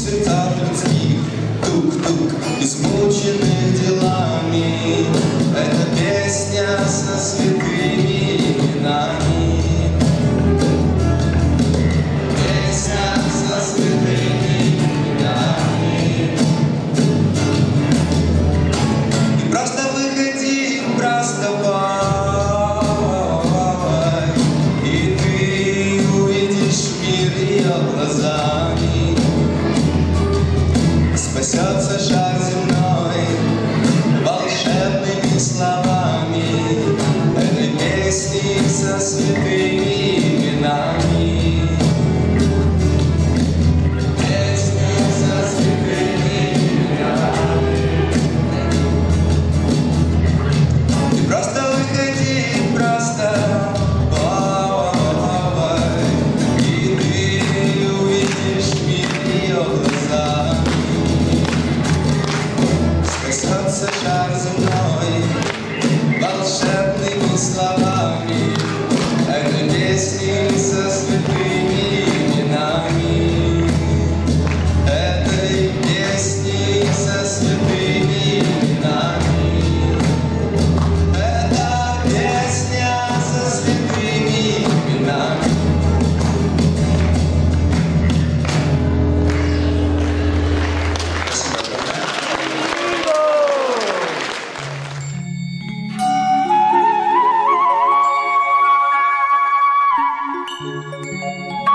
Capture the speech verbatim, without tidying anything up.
сердцах людских, тук-тук, измученных делами. Это песня со святыми именами. Песня со святыми именами. И просто выходи, просто пой, и ты увидишь мир ее глазами. Спасется шар земной волшебными словами этой песни со святыми именами. Песни со святыми именами. Ты просто выходи, просто пой, и ты увидишь мир ее глазами. Спасется шар земной волшебными словами этой песни со святыми именами. Этой песни со святыми именами. Это песня со святыми именами. Спасибо.